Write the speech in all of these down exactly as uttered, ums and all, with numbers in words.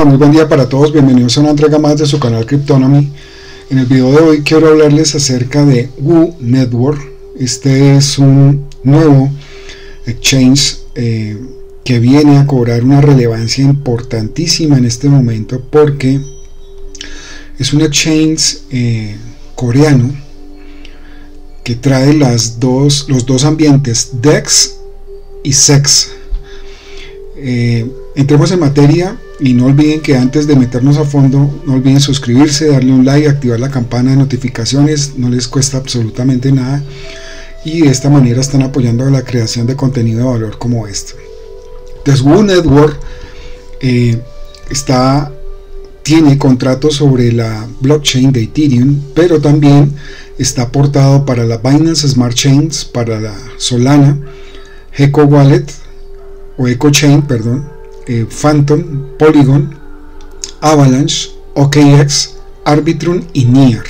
Hola, muy buen día para todos, bienvenidos a una entrega más de su canal Cryptonomy. En el video de hoy quiero hablarles acerca de Goo Network. Este es un nuevo exchange eh, que viene a cobrar una relevancia importantísima en este momento, porque es un exchange eh, coreano que trae las dos, los dos ambientes D E X y S E X. Eh, entremos en materia y no olviden que antes de meternos a fondo, no olviden suscribirse, darle un like, activar la campana de notificaciones, no les cuesta absolutamente nada y de esta manera están apoyando la creación de contenido de valor como este. Entonces, Goo Network eh, está, tiene contratos sobre la blockchain de Ethereum, pero también está aportado para la Binance Smart Chains, para la Solana, Echo Wallet o Echo Chain, perdón, eh, Phantom, Polygon, Avalanche, O K X, Arbitrum y Near.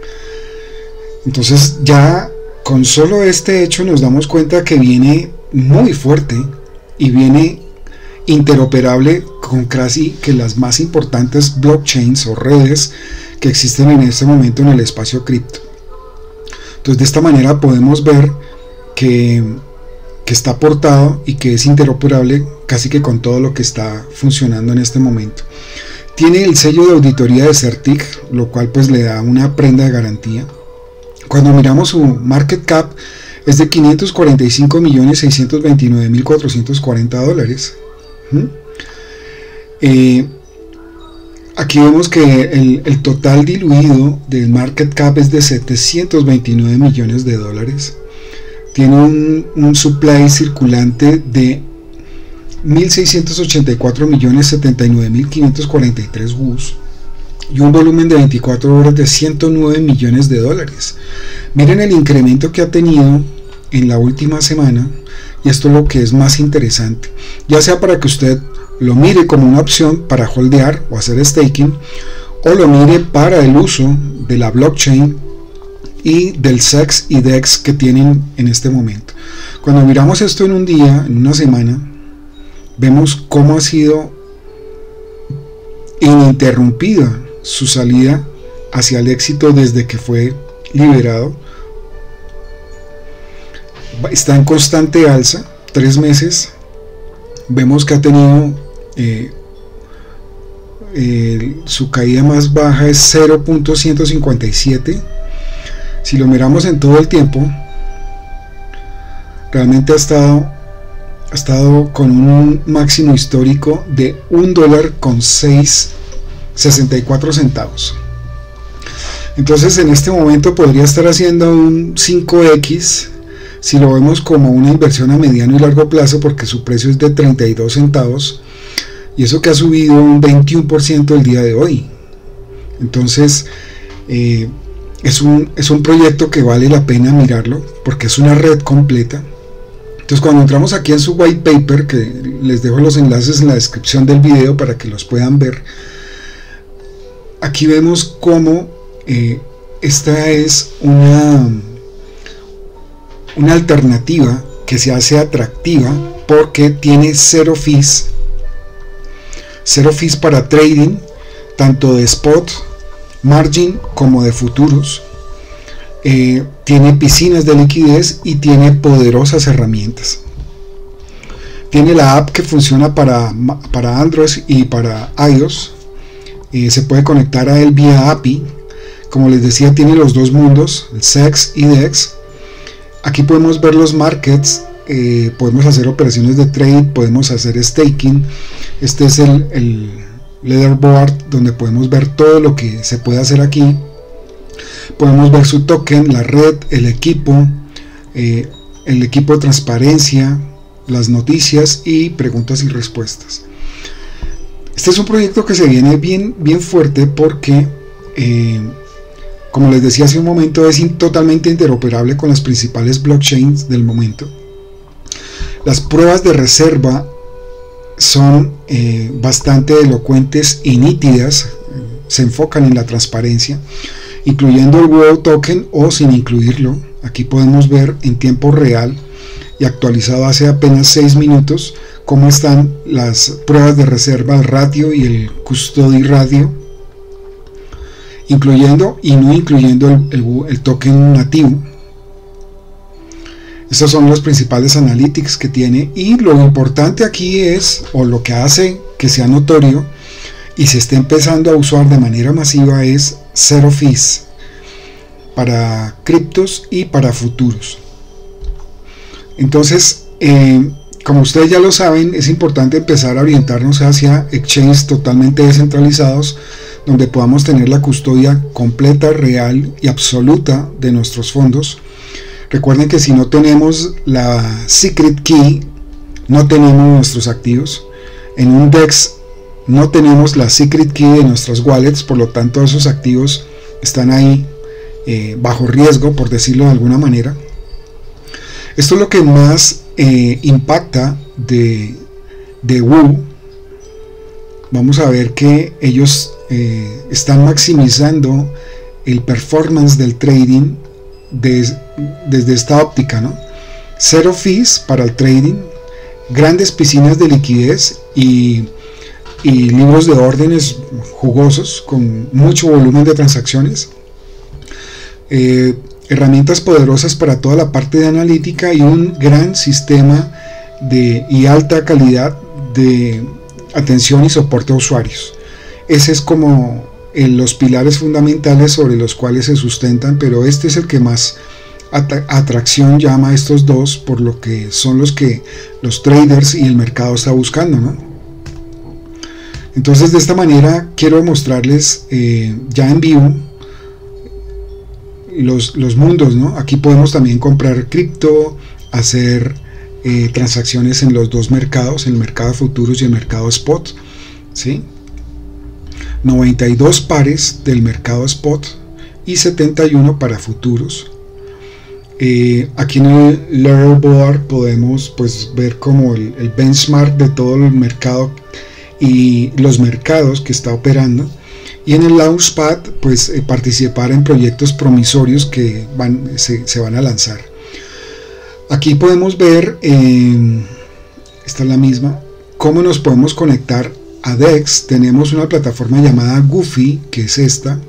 Entonces ya con solo este hecho nos damos cuenta que viene muy fuerte y viene interoperable con casi que las más importantes blockchains o redes que existen en este momento en el espacio cripto. Entonces de esta manera podemos ver que que está aportado y que es interoperable casi que con todo lo que está funcionando en este momento. Tiene el sello de auditoría de Certic, lo cual pues le da una prenda de garantía. Cuando miramos su market cap es de quinientos cuarenta y cinco millones seiscientos veintinueve mil cuatrocientos cuarenta dólares. ¿Mm? Eh, aquí vemos que el, el total diluido del market cap es de setecientos veintinueve millones de dólares. Tiene un, un supply circulante de mil seiscientos ochenta y cuatro millones setenta y nueve mil quinientos cuarenta y tres Woos y un volumen de veinticuatro horas de ciento nueve millones de dólares. Miren el incremento que ha tenido en la última semana, y esto es lo que es más interesante, ya sea para que usted lo mire como una opción para holdear o hacer staking, o lo mire para el uso de la blockchain y del S E X y D E X que tienen en este momento. Cuando miramos esto en un día, en una semana, vemos cómo ha sido ininterrumpida su salida hacia el éxito desde que fue liberado. Está en constante alza, tres meses. Vemos que ha tenido eh, eh, su caída más baja es cero punto ciento cincuenta y siete. Si lo miramos en todo el tiempo, realmente ha estado, ha estado con un máximo histórico de un dólar con sesenta y cuatro centavos. Entonces en este momento podría estar haciendo un cinco equis si lo vemos como una inversión a mediano y largo plazo, porque su precio es de treinta y dos centavos y eso que ha subido un veintiuno por ciento el día de hoy. Entonces eh, Es un, es un proyecto que vale la pena mirarlo porque es una red completa. Entonces cuando entramos aquí en su white paper, que les dejo los enlaces en la descripción del video para que los puedan ver, aquí vemos cómo eh, esta es una, una alternativa que se hace atractiva porque tiene cero fees, cero fees para trading, tanto de spot, margin como de futuros. Eh, tiene piscinas de liquidez y tiene poderosas herramientas. Tiene la app que funciona para, para Android y para iOS. Eh, se puede conectar a él vía A P I. Como les decía, tiene los dos mundos, el S E X y D E X. Aquí podemos ver los markets, eh, podemos hacer operaciones de trade, podemos hacer staking. Este es el, el leaderboard donde podemos ver todo lo que se puede hacer aquí. Podemos ver su token, la red, el equipo, eh, el equipo de transparencia, las noticias y preguntas y respuestas. Este es un proyecto que se viene bien, bien fuerte porque eh, como les decía hace un momento, es totalmente interoperable con las principales blockchains del momento. Las pruebas de reserva son eh, bastante elocuentes y nítidas, se enfocan en la transparencia, incluyendo el World Token o sin incluirlo. Aquí podemos ver en tiempo real y actualizado hace apenas seis minutos cómo están las pruebas de reserva, el ratio y el custody ratio, incluyendo y no incluyendo el, el, el token nativo. Estos son los principales analytics que tiene, y lo importante aquí es, o lo que hace que sea notorio y se esté empezando a usar de manera masiva, es cero fees para criptos y para futuros. Entonces, eh, como ustedes ya lo saben, es importante empezar a orientarnos hacia exchanges totalmente descentralizados, donde podamos tener la custodia completa, real y absoluta de nuestros fondos. Recuerden que si no tenemos la secret key, no tenemos nuestros activos. En un DEX no tenemos la secret key de nuestras wallets, por lo tanto esos activos están ahí eh, bajo riesgo, por decirlo de alguna manera. Esto es lo que más eh, impacta de, de W U. Vamos a ver que ellos eh, están maximizando el performance del trading des, desde esta óptica, ¿no? Cero fees para el trading, grandes piscinas de liquidez y, y libros de órdenes jugosos con mucho volumen de transacciones, eh, herramientas poderosas para toda la parte de analítica y un gran sistema de, y alta calidad de atención y soporte a usuarios. Ese es como el, los pilares fundamentales sobre los cuales se sustentan, pero este es el que más atracción llama a estos dos, por lo que son los que los traders y el mercado está buscando, ¿no? Entonces, de esta manera quiero mostrarles eh, ya en vivo los, los mundos, ¿no? Aquí podemos también comprar cripto, hacer eh, transacciones en los dos mercados, el mercado futuros y el mercado spot, ¿sí? noventa y dos pares del mercado spot y setenta y uno para futuros. Eh, aquí en el leaderboard podemos pues ver como el, el benchmark de todo el mercado y los mercados que está operando, y en el Launchpad pues eh, participar en proyectos promisorios que van, se, se van a lanzar. Aquí podemos ver, eh, esta es la misma, cómo nos podemos conectar a DEX. Tenemos una plataforma llamada Goofy, que es esta,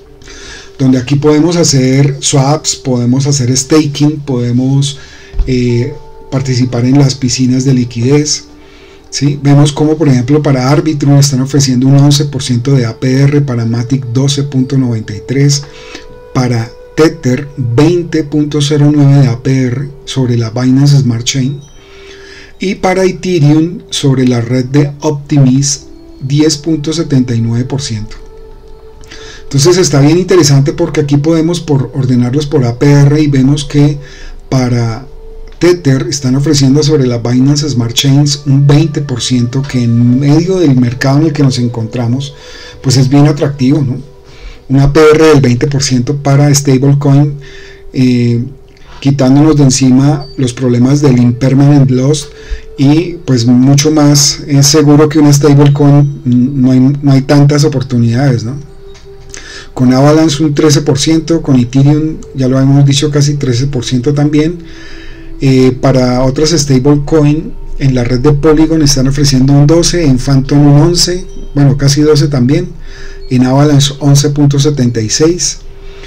donde aquí podemos hacer swaps, podemos hacer staking, podemos eh, participar en las piscinas de liquidez, ¿sí? Vemos como por ejemplo para Arbitrum están ofreciendo un once por ciento de A P R, para Matic doce punto noventa y tres, para Tether veinte punto cero nueve de A P R sobre la Binance Smart Chain, y para Ethereum sobre la red de Optimism diez punto setenta y nueve por ciento. Entonces está bien interesante porque aquí podemos por ordenarlos por A P R, y vemos que para Tether están ofreciendo sobre la Binance Smart Chains un veinte por ciento, que en medio del mercado en el que nos encontramos pues es bien atractivo, ¿no? Un A P R del veinte por ciento para stablecoin, eh, quitándonos de encima los problemas del impermanent loss, y pues mucho más es seguro que una stablecoin. No hay, no hay tantas oportunidades, ¿no? Con Avalanche un trece por ciento, con Ethereum ya lo hemos dicho casi trece por ciento también. Eh, para otras stablecoin en la red de Polygon están ofreciendo un doce, en Phantom un once, bueno casi doce también, en Avalanche once punto setenta y seis,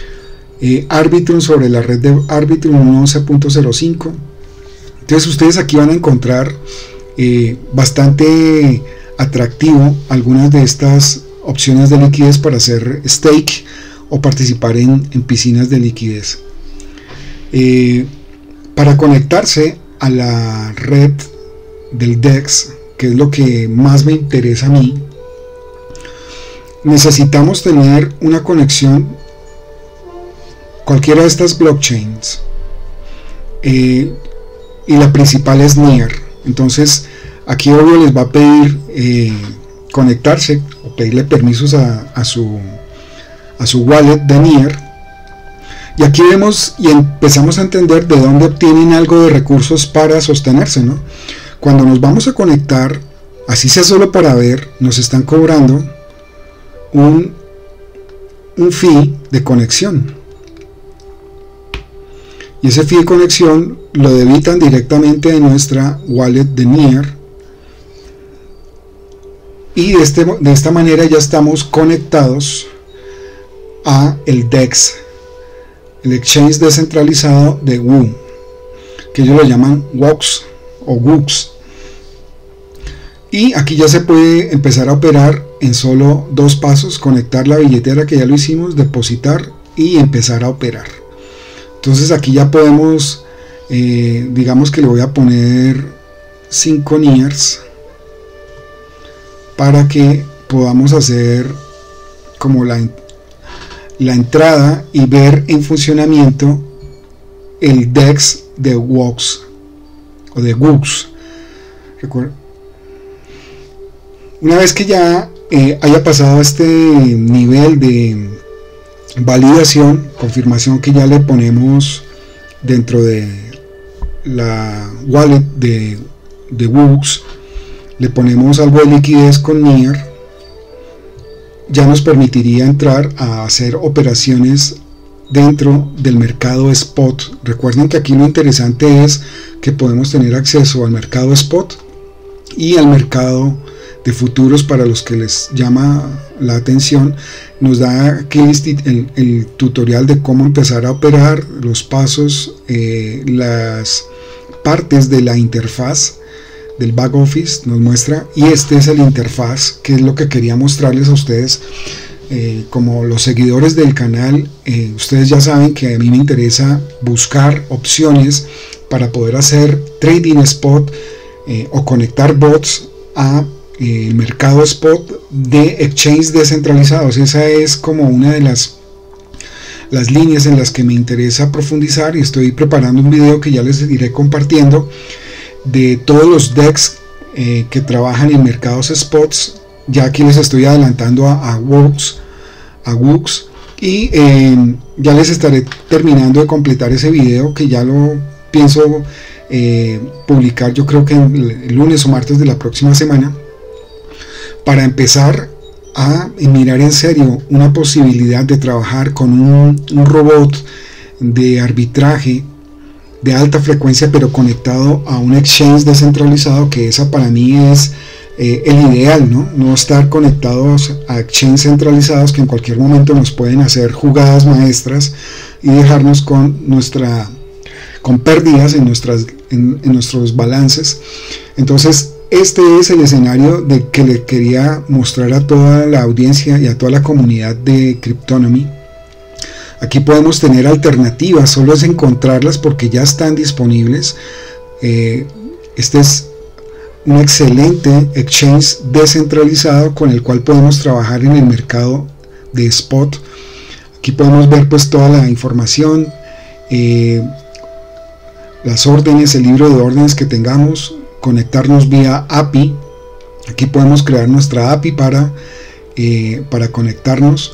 eh, Arbitrum sobre la red de Arbitrum un once punto cero cinco. Entonces ustedes aquí van a encontrar eh, bastante atractivo algunas de estas opciones de liquidez para hacer stake o participar en, en piscinas de liquidez. Eh, para conectarse a la red del DEX, que es lo que más me interesa a mí, necesitamos tener una conexión cualquiera de estas blockchains, eh, y la principal es Near. Entonces aquí obvio les va a pedir eh, conectarse o pedirle permisos a, a su a su wallet de Near, y aquí vemos y empezamos a entender de dónde obtienen algo de recursos para sostenerse, ¿no? Cuando nos vamos a conectar, así sea solo para ver, nos están cobrando un, un fee de conexión, y ese fee de conexión lo debitan directamente de nuestra wallet de Near, y de, este, de esta manera ya estamos conectados a el D E X, el exchange descentralizado de W U, que ellos lo llaman W O X o W U X. Y aquí ya se puede empezar a operar en solo dos pasos: conectar la billetera, que ya lo hicimos, depositar y empezar a operar. Entonces aquí ya podemos, eh, digamos que le voy a poner cinco NIRS para que podamos hacer como la, la entrada y ver en funcionamiento el D E X de W O X o de W U X. Recuerda, una vez que ya eh, haya pasado este nivel de validación, confirmación, que ya le ponemos dentro de la wallet de, de W U X, le ponemos algo de liquidez con NIR, ya nos permitiría entrar a hacer operaciones dentro del mercado spot. Recuerden que aquí lo interesante es que podemos tener acceso al mercado spot y al mercado de futuros. Para los que les llama la atención, nos da aquí el, el tutorial de cómo empezar a operar, los pasos, eh, las partes de la interfaz del back office nos muestra, y este es el interfaz, que es lo que quería mostrarles a ustedes. Eh, como los seguidores del canal, eh, ustedes ya saben que a mí me interesa buscar opciones para poder hacer trading spot eh, o conectar bots a eh, el mercado spot de exchange descentralizados. Esa es como una de las las líneas en las que me interesa profundizar, y estoy preparando un video que ya les iré compartiendo de todos los D E X eh, que trabajan en mercados spots. Ya aquí les estoy adelantando a, a W O X, a W U X, y eh, ya les estaré terminando de completar ese video, que ya lo pienso eh, publicar, yo creo que el, el lunes o martes de la próxima semana, para empezar a mirar en serio una posibilidad de trabajar con un, un robot de arbitraje de alta frecuencia, pero conectado a un exchange descentralizado, que esa para mí es eh, el ideal, ¿no? No estar conectados a exchanges centralizados que en cualquier momento nos pueden hacer jugadas maestras y dejarnos con nuestra con pérdidas en nuestras en, en nuestros balances. Entonces este es el escenario de que le quería mostrar a toda la audiencia y a toda la comunidad de Cryptonomy. Aquí podemos tener alternativas, solo es encontrarlas porque ya están disponibles. Eh, este es un excelente exchange descentralizado con el cual podemos trabajar en el mercado de spot. Aquí podemos ver pues toda la información, eh, las órdenes, el libro de órdenes que tengamos, conectarnos vía A P I. Aquí podemos crear nuestra A P I para, eh, para conectarnos,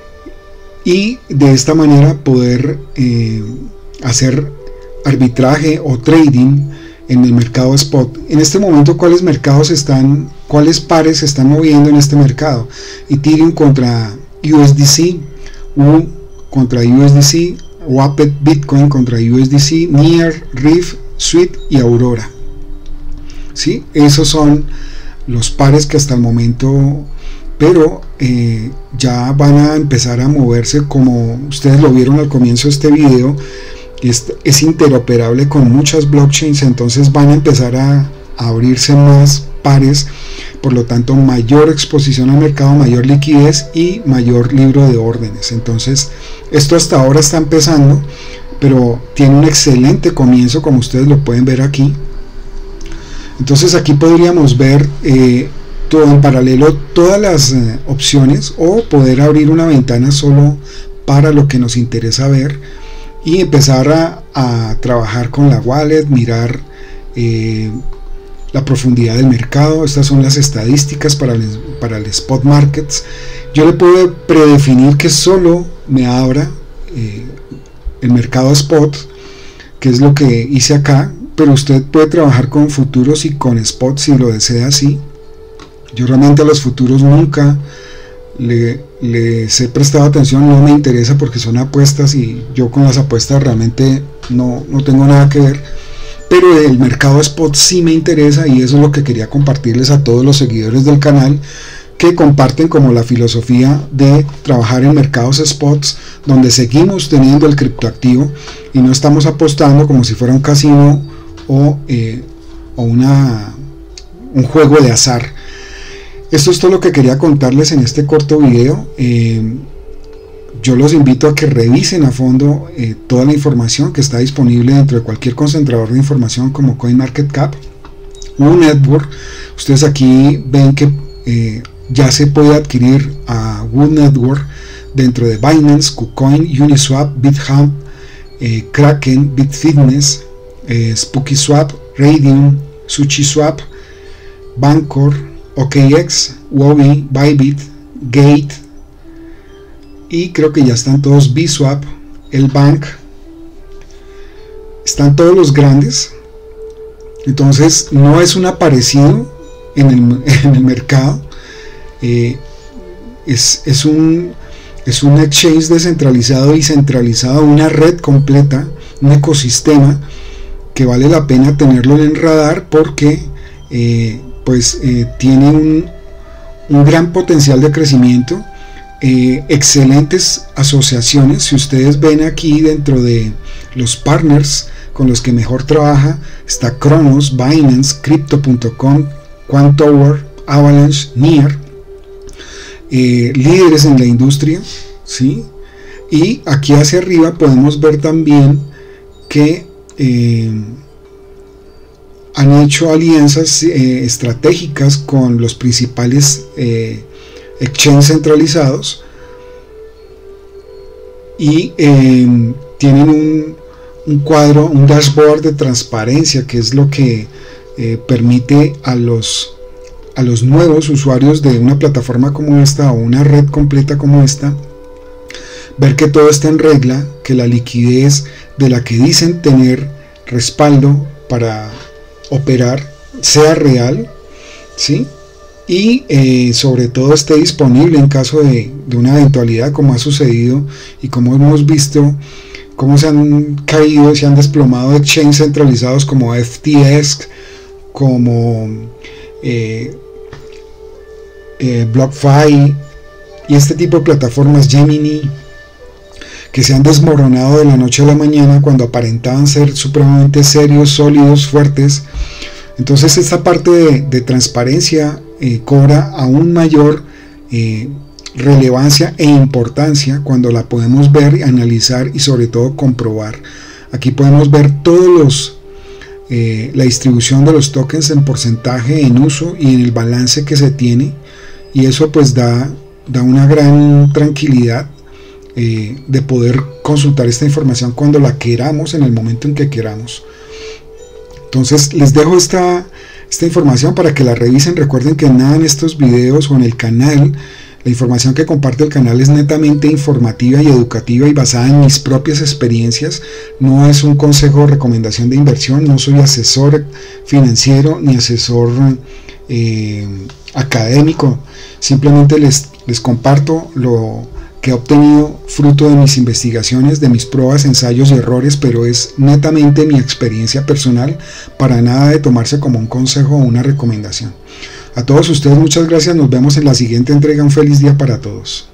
y de esta manera poder eh, hacer arbitraje o trading en el mercado spot. En este momento, ¿cuáles mercados están, cuáles pares se están moviendo en este mercado? Ethereum contra U S D C, W U contra U S D C, Wapet Bitcoin contra U S D C, NIR, Riff, Sweet y Aurora. ¿Sí? Esos son los pares que hasta el momento, pero eh, ya van a empezar a moverse, como ustedes lo vieron al comienzo de este video. Es, es interoperable con muchas blockchains, entonces van a empezar a, a abrirse más pares, por lo tanto mayor exposición al mercado, mayor liquidez y mayor libro de órdenes. Entonces esto hasta ahora está empezando, pero tiene un excelente comienzo, como ustedes lo pueden ver aquí. Entonces aquí podríamos ver eh, todo en paralelo, todas las eh, opciones, o poder abrir una ventana solo para lo que nos interesa ver y empezar a, a trabajar con la wallet, mirar eh, la profundidad del mercado. Estas son las estadísticas para el, para el spot markets. Yo le puedo predefinir que solo me abra eh, el mercado spot, que es lo que hice acá, pero usted puede trabajar con futuros y con spot si lo desea así. Yo realmente a los futuros nunca le, les he prestado atención, no me interesa porque son apuestas y yo con las apuestas realmente no, no tengo nada que ver, pero el mercado spot sí me interesa, y eso es lo que quería compartirles a todos los seguidores del canal, que comparten como la filosofía de trabajar en mercados spots, donde seguimos teniendo el criptoactivo y no estamos apostando como si fuera un casino o, eh, o una, un juego de azar. Esto es todo lo que quería contarles en este corto video. Eh, yo los invito a que revisen a fondo eh, toda la información que está disponible dentro de cualquier concentrador de información como CoinMarketCap o Network. Ustedes aquí ven que eh, ya se puede adquirir a Wood Network dentro de Binance, KuCoin, Uniswap, BitHub, eh, Kraken, Bitfitness, eh, SpookySwap, Radium, SushiSwap, Bancor, O K X, Huobi, Bybit, Gate, y creo que ya están todos, Bswap, el Bank, están todos los grandes. Entonces no es un aparecido en el, en el mercado, eh, es, es, un, es un exchange descentralizado y centralizado, una red completa, un ecosistema que vale la pena tenerlo en el radar porque eh, pues eh, tiene un, un gran potencial de crecimiento, eh, excelentes asociaciones. Si ustedes ven aquí dentro de los partners con los que mejor trabaja, está Cronos, Binance, Crypto punto com, Quantower, Avalanche, Near, eh, líderes en la industria, ¿sí? Y aquí hacia arriba podemos ver también que eh, han hecho alianzas eh, estratégicas con los principales eh, exchanges centralizados y eh, tienen un, un cuadro, un dashboard de transparencia, que es lo que eh, permite a los a los nuevos usuarios de una plataforma como esta o una red completa como esta, ver que todo está en regla, que la liquidez de la que dicen tener respaldo para operar sea real, ¿sí? Y eh, sobre todo esté disponible en caso de, de una eventualidad, como ha sucedido y como hemos visto cómo se han caído, se han desplomado exchanges centralizados como F T X, como eh, eh, BlockFi y este tipo de plataformas, Gemini, que se han desmoronado de la noche a la mañana cuando aparentaban ser supremamente serios, sólidos, fuertes. Entonces esta parte de, de transparencia eh, cobra aún mayor eh, relevancia e importancia cuando la podemos ver, analizar y sobre todo comprobar. Aquí podemos ver todos los eh, la distribución de los tokens en porcentaje, en uso y en el balance que se tiene, y eso pues da, da una gran tranquilidad eh, de poder consultar esta información cuando la queramos, en el momento en que queramos. Entonces les dejo esta, esta información para que la revisen. Recuerden que nada en estos videos o en el canal, la información que comparte el canal es netamente informativa y educativa y basada en mis propias experiencias. No es un consejo o recomendación de inversión. No soy asesor financiero ni asesor eh, académico. Simplemente les, les comparto lo que he obtenido fruto de mis investigaciones, de mis pruebas, ensayos y errores, pero es netamente mi experiencia personal, para nada de tomarse como un consejo o una recomendación. A todos ustedes muchas gracias, nos vemos en la siguiente entrega, un feliz día para todos.